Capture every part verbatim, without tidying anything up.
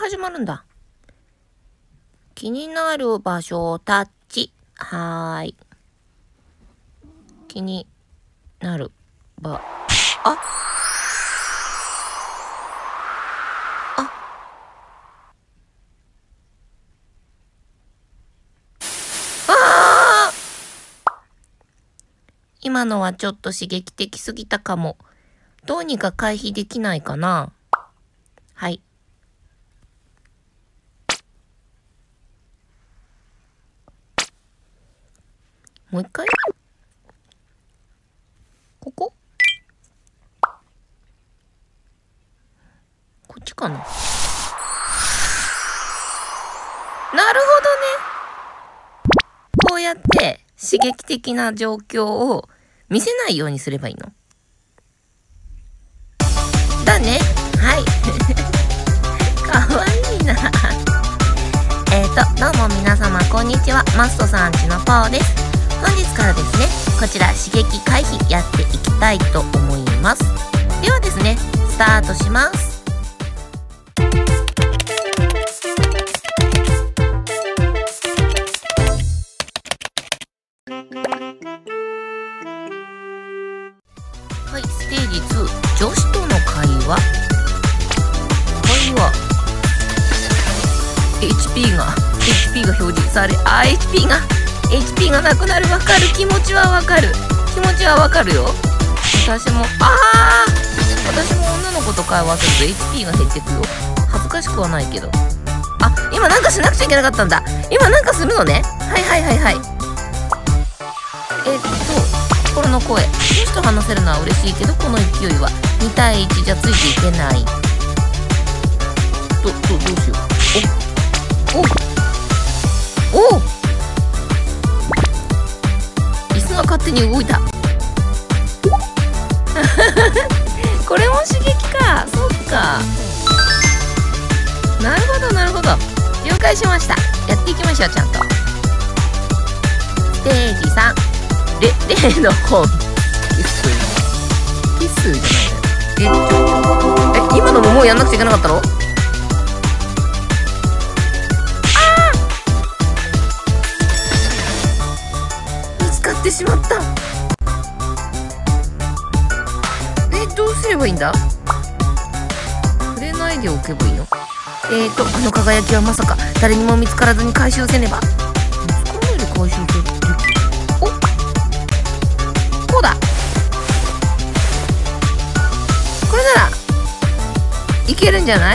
始まるんだ。気になる場所タッチ。はーい。気になる場、あああー今のはちょっと刺激的すぎたかも。どうにか回避できないかな。はい。もう一回こここっちかな。なるほどね。こうやって刺激的な状況を見せないようにすればいいのだね。はい。かわいいな。えーと、どうも皆様こんにちは。マストさんちのパオです。本日からですね、こちら刺激回避やっていきたいと思います。ではですね、スタートします。はい、ステージツー、女子との会話。会話 エイチピー が エイチピー が表示され、あ、エイチピー が エイチピー がなくなる。わかる。気持ちはわかる。気持ちはわかるよ。私も、ああ私も女の子と会話すると エイチピー が減ってくよ。恥ずかしくはないけど。あ、今なんかしなくちゃいけなかったんだ。今なんかするのね。はいはいはいはい。えっと心の声。女子と話せるのは嬉しいけど、この勢いはに対いちじゃついていけない。ど、ど、どうしよう。おおお椅子が勝手に動いた。これも刺激か。そっか。なるほどなるほど。了解しました。やっていきましょう。ちゃんとステージさん、れ例の本。キスキスじゃないね。え、ちょえ今のももうやんなくちゃいけなかったの？ってしまった。え、どうすればいいんだ？触れないでおけばいいの？えーと、あの輝きはまさか誰にも見つからずに回収せねば。見つからないで回収する。お、こうだ。これならいけるんじゃない？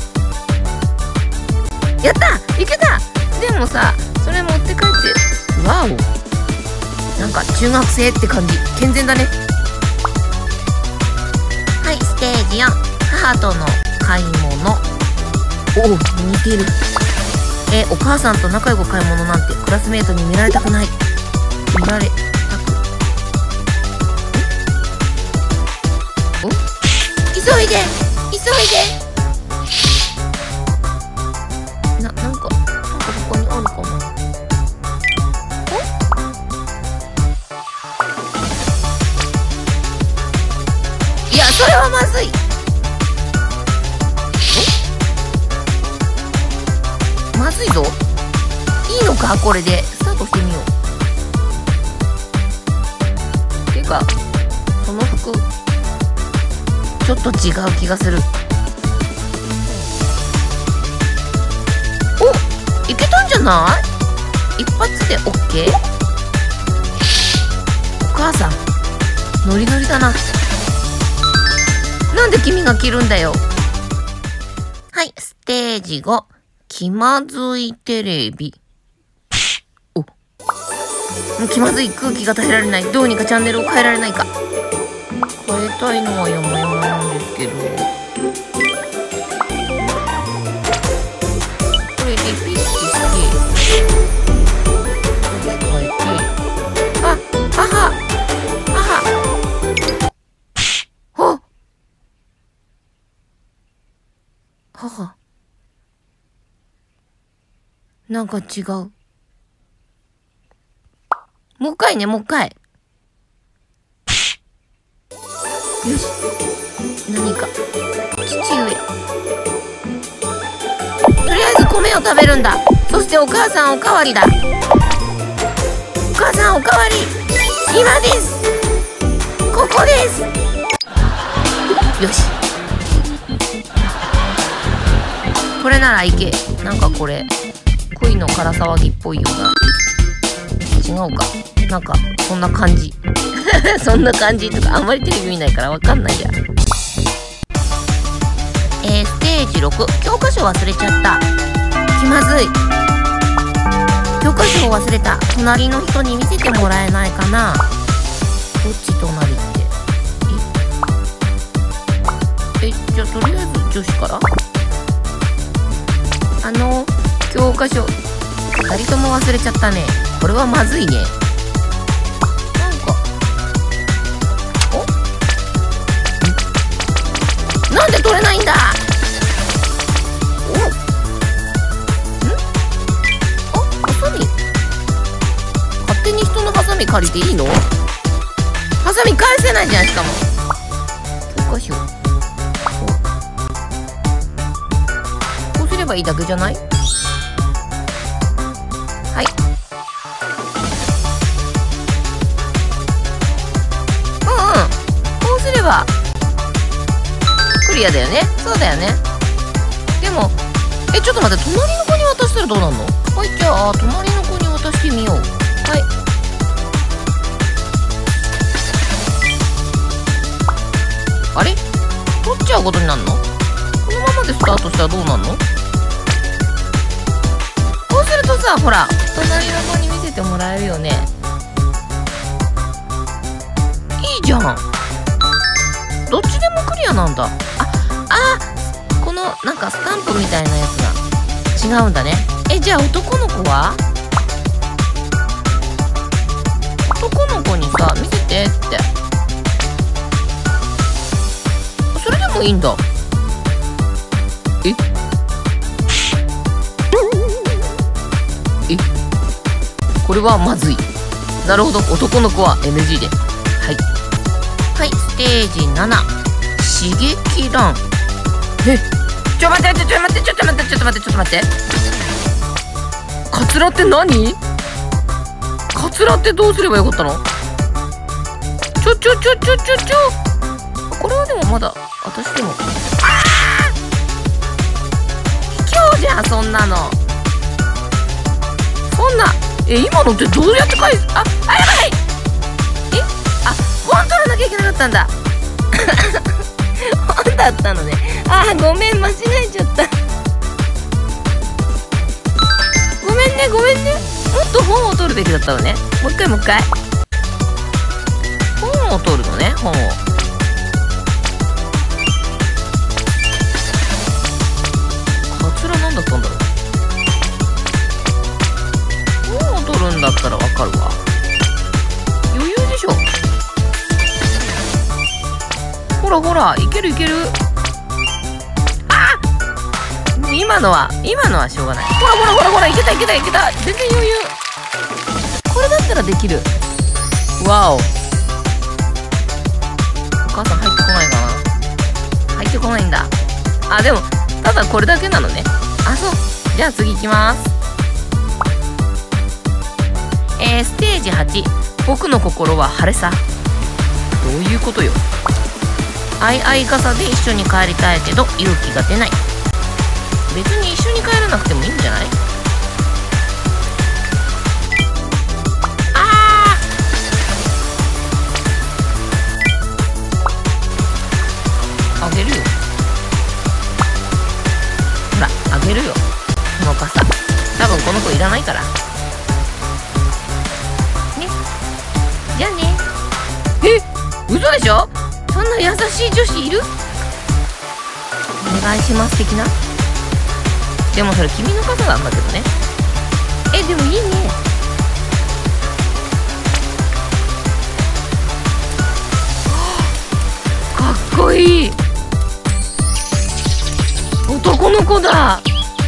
やった！いけた！でもさ、それ持って帰って、わお、なんか中学生って感じ。健全だね。はい、ステージよん、母との買い物。おお、似てる。えー、お母さんと仲良く買い物なんてクラスメートに見られたくない。見られたくお急いで急いで。な、なんかなんか他にあるかな。いや、それはまずい。まずいぞ。いいのか、これでスタートしてみよう。てかその服ちょっと違う気がする。お、いけたんじゃない？一発で オーケー。 お母さんノリノリだな。なんで君が着るんだよ。はい、ステージご、気まずいテレビ。お、気まずい空気が耐えられない。どうにかチャンネルを変えられないか。変えたいのは山々なんですけど、これでピッてして変えて、あ、母母あ母なんか違う。もう一回ね、もう一回。よし。何か。父上。 米を食べるんだ。そしてお母さんおかわりだ。お母さんおかわり今です。ここです。よし、これならいけ。なんかこれ恋のから騒ぎっぽいよな。違うか、なんかそんな感じそんな感じとかあんまりテレビ見ないからわかんないや。えー、ステージろく、教科書忘れちゃった。気まずい。教科書を忘れた。隣の人に見せてもらえないかな。どっち隣って。ええじゃあとりあえず女子から。あの教科書ふたりとも忘れちゃったね。これはまずいね。なんかおなんで取れないんだ。おんあハサミ勝手に人のハサミ借りていいの。ハサミ返せないじゃん。しかも教科書こうすればいいだけじゃない。はい、うんうん、こうすればクリアだよね。そうだよね。でもえちょっと待って、隣の子に渡したらどうなんの。はい、じゃあ隣の子に渡してみよう。はい、あれ取っちゃうことになるの。このままでスタートしたらどうなんの。こうするとさ、ほら隣の子に見せてもらえるよね。いいじゃん。どっちでもクリアなんだ。ああこのなんかスタンプみたいなやつが違うんだね。えじゃあ男の子は男の子にさ見せてって。それでもいいんだ。ええこれはまずい。なるほど、男の子は エヌジー で。はいはい、ステージなな、刺激弾。えちょ待ってちょっと待ってちょっと待ってちょっと待ってちょっと待って。カツラって何。カツラってどうすればよかったの。ちょちょちょちょちょちょこれはでもまだ私でもああ卑怯じゃんそんなの。そんなえ今のってどうやって返す。ああやばい。えあ本取らなきゃいけなかったんだ本だったのね。あーごめん間違えちゃった。ごめんねごめんね。もっと本を取るべきだったのね。もう一回もう一回本を取るのね。本をカツラなんだったんだろう。本を取るんだったらわかるわ。余裕でしょ。ほらほらいけるいける。あっ今のは今のはしょうがない。ほらほらほらほらいけたいけたいけた。全然余裕。これだったらできる。わおお母さん入ってこないかな。入ってこないんだ。あでもただこれだけなのね。あそうじゃあ次行きます。えー、ステージはち、僕の心は晴れさ。どういうことよ。あいあい傘で一緒に帰りたいけど勇気が出ない。別に一緒に帰らなくてもいいんじゃない。あーあげるよ。ほらあげるよこの傘。多分この子いらないからね。じゃあね。え嘘でしょ。そんな優しい女子いる。お願いします的な。でもそれ君の傘なんだけどね。えでもいいね。かっこいい。男の子だ。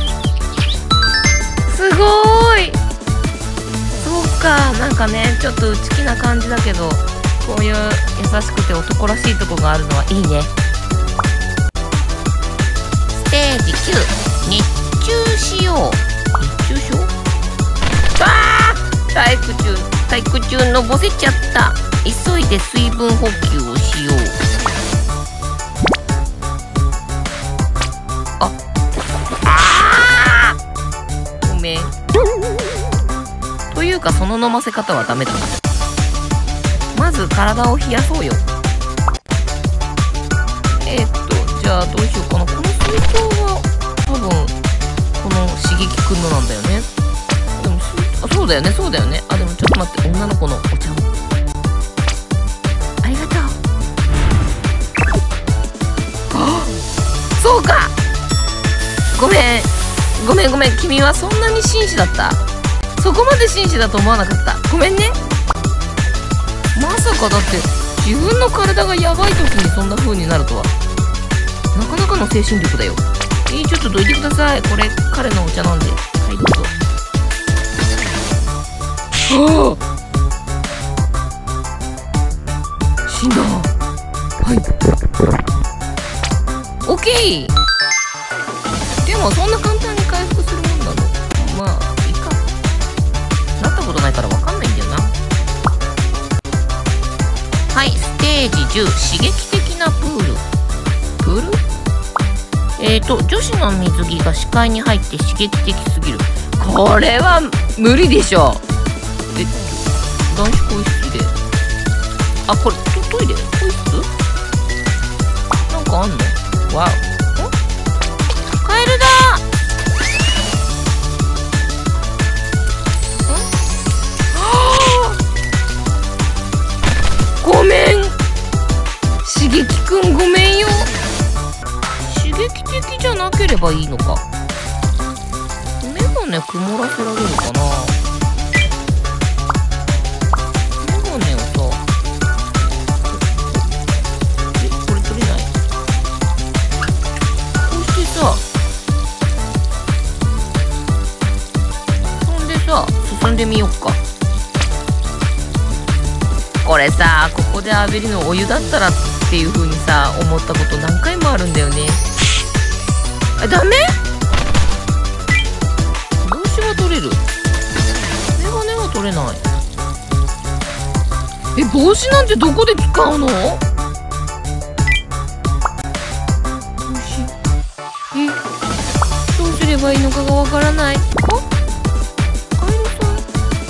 すごーい。そうかなんかねちょっと内気な感じだけどこういう優しくて男らしいとこがあるのはいいね。ステージきゅう、日中。 中しよう。熱中症？あー、体育中体育中のぼせちゃった。急いで水分補給をしよう。ああー、ごめん。というかその飲ませ方はダメだな。まず体を冷やそうよ。えー、っとじゃあどうしようかな。この水筒は多分この刺激くんのなんだよね。でもあ、そうだよねそうだよね。あ、でもちょっと待って、女の子のお茶をありがとう。あ、そうか、ごめんごめんごめん。君はそんなに紳士だった？そこまで紳士だと思わなかった。ごめんね。まさかだって自分の体がやばい時にそんな風になるとは。なかなかの精神力だよ。えー、ちょっとどいてください。これ彼のお茶なんで。はい、どうぞ。はあ、死んだ。はい、オッケー。でもそんな簡単に回復するもんなの？まあいいか。なったことないから分かんないんだよな。はい、ステージじゅう、刺激的なプール。プール？えーと、女子の水着が視界に入って刺激的すぎる。これは無理でしょ。え、男子更衣室で。あ、これ、ト、トイレ？更衣室？なんかあんの？わお。ん？カエルだー。ん？はぁ！ごめん。刺激くんごめんよ。刺激的じゃなければいいのか。メガネ曇らせられるかな。メガネをさ、え、これ取れない？こうしてさ、そんでさ、進んでみよっか。これさ、ここで浴びるのお湯だったらっていう風にさ思ったこと何回もあるんだよね。あ、ダメ？帽子は取れる。メガネは取れない。え、帽子なんてどこで使うの？帽子。え、どうすればいいのかがわからない。あ、カエルさん。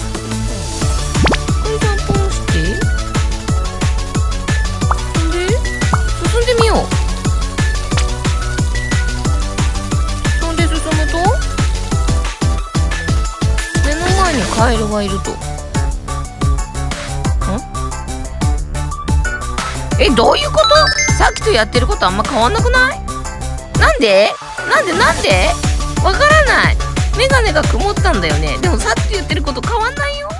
カエルさんポンして。そんで進んでみよう。カエルがいると。ん？え、どういうこと？さっきとやってることあんま変わんなくない？なんで？なんでなんで？わからない。メガネが曇ったんだよね。でもさっき言ってること変わんないよ。